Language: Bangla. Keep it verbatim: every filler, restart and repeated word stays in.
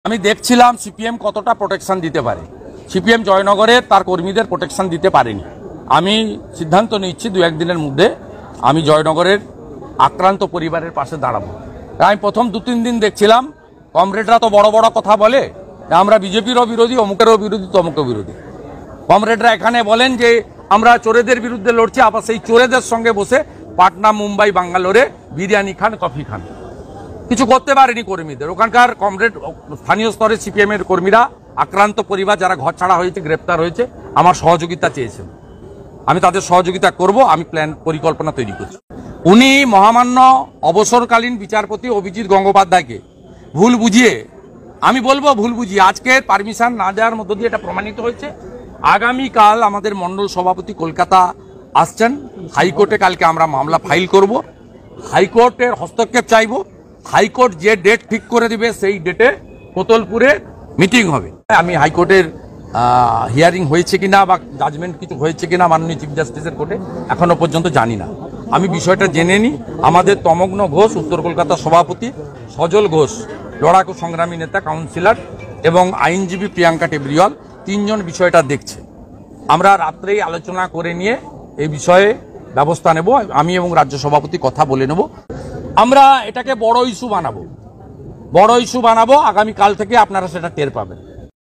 আমি দেখছিলাম সিপিএম কতটা প্রোটেকশন দিতে পারে। সিপিএম জয়নগরে তার কর্মীদের প্রোটেকশন দিতে পারেনি। আমি সিদ্ধান্ত নিচ্ছি দু একদিনের মধ্যে আমি জয়নগরের আক্রান্ত পরিবারের পাশে দাঁড়াবো। আমি প্রথম দু তিন দিন দেখছিলাম কমরেডরা তো বড় বড় কথা বলে, আমরা বিজেপিরও বিরোধী, অমুকেরও বিরোধী, তমুকেও বিরোধী। কমরেডরা এখানে বলেন যে আমরা চোরেদের বিরুদ্ধে লড়ছি, আবার সেই চোরেদের সঙ্গে বসে পাটনা, মুম্বাই, বাঙ্গালোরে বিরিয়ানি খান, কফি খান। কিছু করতে পারেনি কর্মীদের। ওখানকার কমরেড স্থানীয় স্তরে সিপিএম এর কর্মীরা, আক্রান্ত পরিবার যারা ঘর ছাড়া হয়েছে, গ্রেপ্তার হয়েছে, আমার সহযোগিতা চেয়েছেন। আমি তাদের সহযোগিতা করব। আমি প্ল্যান পরিকল্পনা তৈরি করছি। উনি মহামান্য অবসরকালীন বিচারপতি অভিজিৎ গঙ্গোপাধ্যায়কে ভুল বুঝিয়ে, আমি বলবো ভুল বুঝিয়ে, আজকে পারমিশন না দেওয়ার মধ্য দিয়ে এটা প্রমাণিত হয়েছে। আগামীকাল আমাদের মন্ডল সভাপতি কলকাতা আসছেন, হাইকোর্টে কালকে আমরা মামলা ফাইল করব। হাইকোর্টের হস্তক্ষেপ চাইব। হাইকোর্ট যে ডেট ঠিক করে দিবে সেই ডেটে কোতলপুরে মিটিং হবে। আমি হাইকোর্টের হিয়ারিং হয়েছে কিনা বা জাজমেন্ট কিছু হয়েছে কিনা মাননীয় চিফ জাস্টিসের কোর্টে এখনো পর্যন্ত জানি না। আমি বিষয়টা জেনে নিই। আমাদের তমগ্ন ঘোষ, উত্তর কলকাতার সভাপতি, সজল ঘোষ লড়াকু সংগ্রামী নেতা, কাউন্সিলর, এবং আইনজীবী প্রিয়াঙ্কা টেবরিওয়াল, তিনজন বিষয়টা দেখছে। আমরা রাত্রেই আলোচনা করে নিয়ে এই বিষয়ে ব্যবস্থা নেব। আমি এবং রাজ্য সভাপতি কথা বলে নেব। আমরা এটাকে বড় ইস্যু বানাবো, বড় ইস্যু বানাবো। আগামীকাল থেকে আপনারা সেটা টের পাবেন।